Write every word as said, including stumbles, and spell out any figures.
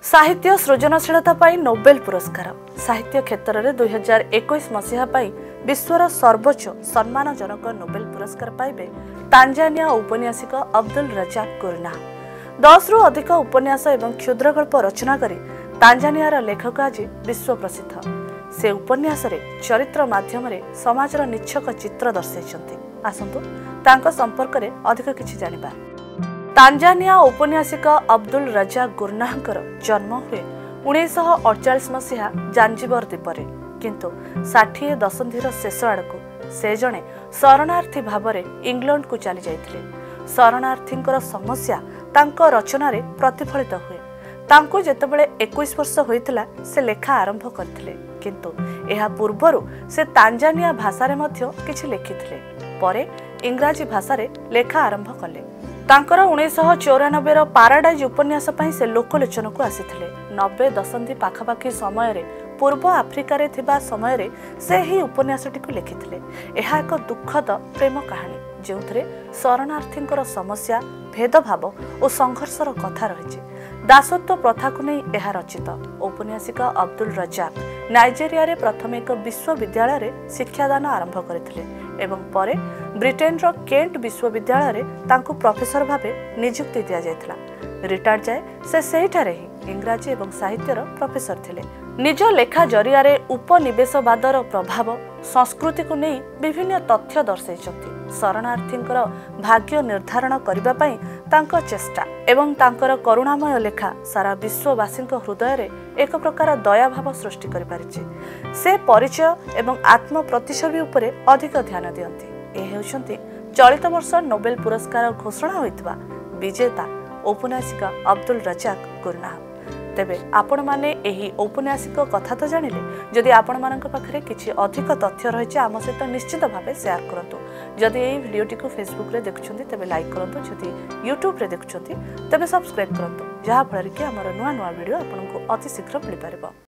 साहित्य सृजनशीलता पाई नोबेल पुरस्कार साहित्य क्षेत्र में दुई हजार एक मसीहा विश्वर सर्वोच्च सम्मानजनक नोबेल पुरस्कार पाइबे तांजानिया औपन्यासिक अब्दुल रजाक गुरनाह। दस रु अधिक उपन्यास एवं क्षुद्रगल्प रचना करी तांजानियार लेखक आज विश्व प्रसिद्ध। से उपन्यास रे चरित्र माध्यम रे समाजर निच्छक चित्र दर्शाइछन्ति। आसंतु तांको संपर्क रे अधिक किछि जानिबा। तांजानिया औपन्यासिक अब्दुल रजाक गुरनाहंकर जन्म हुए उन्नीस अड़चाश मसीहा जांजिबर द्वीप में, किंतु षाठिए दशंधिर शेष आड़क से जड़े शरणार्थी भाव में इंग्लैंड को चली जाइथिले। शरणार्थींकर समस्या तांको रचना रे प्रतिफलित हुए। तांको जेतेबेले इक्कीस वर्ष होइतिला से लेखा आरंभ करथिले, किंतु एहा पूर्वरु से तांजानिया भाषा रे मध्य किछि लेखिथिले। परे इंग्राजी भाषा रे लेखा आरंभ कले। तांकर उन्नीस चौरानबे पाराडाइज उपन्यास पई से लोकलोचन को आसीथिले। नब्बे दशंधि पाखापाखि समय रे पूर्व आफ्रिका रे थिबा समय रे से ही उपन्यासटी को लिखिथिले। एहा एक दुखद प्रेम कहानी जेउथरे शरणार्थींकर समस्या, भेदभाव और संघर्षर कथा रही। दासत्व प्रथा को नहीं यह रचित। औपन्यासिक अब्दुल रजाक नाइजेरिया रे प्रथम एक विश्वविद्यालय रे शिक्षादान आरंभ करथिले एवं परे ब्रिटेन रो केंट विश्वविद्यालय रे तांको प्रोफेसर भाबे नियुक्ति दिया जायथिला। रिटायर्ड जाए से सेठारे ही इंग्राजी एवं साहित्यर प्रोफेसर थिले। निज लेखा जरिया रे उपनिवेशवादर प्रभाव संस्कृति को नहीं विभिन्न तथ्य दर्शाइछन्ति। शरणार्थींकर भाग्य निर्धारण करबा पई तांको चेष्टा एवं तांकर करुणामय लेखा सारा विश्ववासी हृदय रे एक प्रकार दयाभाव सृष्टि करि पारिछि। से परिचय एवं आत्म प्रतिच्छवि उपरे अधिक ध्यान दियंती। ए हेउछन्ति चलित वर्ष नोबेल पुरस्कार घोषणा होइतबा विजेता औपन्यासिक अब्दुल रजाक गुरनाह। तेबे आपण माने एही औपन्यासिक कथा तो जानिले। जदि आपण मानक पाखरे किछि अधिक तथ्य रहिछि आम सहित निश्चित भावे शेयर करंतु। जदि एही भिडियोटी को फेसबुक रे देखुछन्ति तेबे लाइक करंतु। जदि यूट्यूब रे देखुछन्ति तेबे सब्सक्राइब करंतु, जहा फଳରେ कि हमर नुवा नुवा वीडियो आपनको अति शीघ्र मिलि पारिबो।